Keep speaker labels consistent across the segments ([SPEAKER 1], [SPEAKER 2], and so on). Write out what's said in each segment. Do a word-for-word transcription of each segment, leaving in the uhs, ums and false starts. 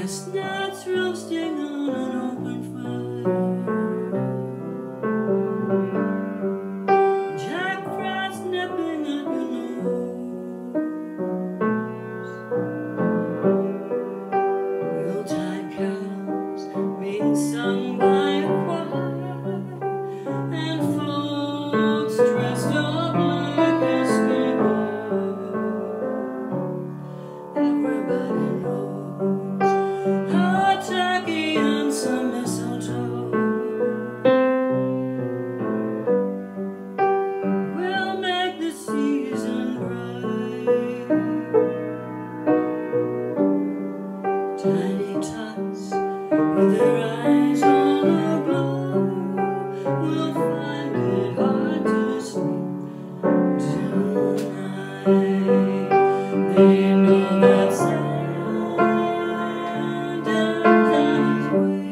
[SPEAKER 1] Chestnuts roasting on an open fire, Jack Frost nipping at your nose, Yuletide carols being sung by a choir, and folks dressed up like escapers. Everybody knows hot turkey and some mistletoe will make the season bright. Tiny tots with their eyes all aglow will find it hard to sleep tonight. They know that Santa's on his way.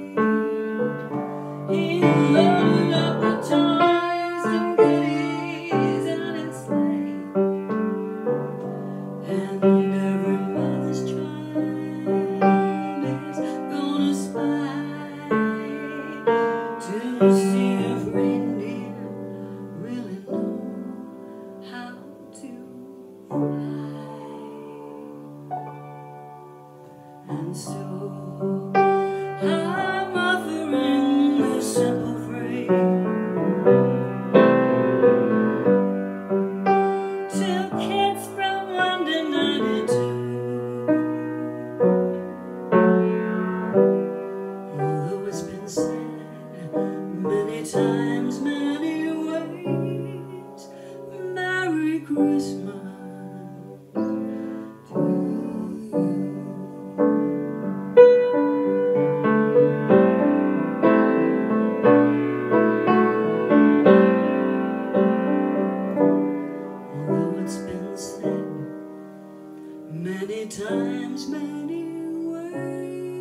[SPEAKER 1] He loaded up the toys and goodies on his sleigh, and every mother's child is gonna spy to see if reindeer really know how to fly. And so I'm offering this simple phrase to kids from London ninety-two. Although it's been said many times, many ways, Merry Christmas to you. Although it's been said many times, many ways,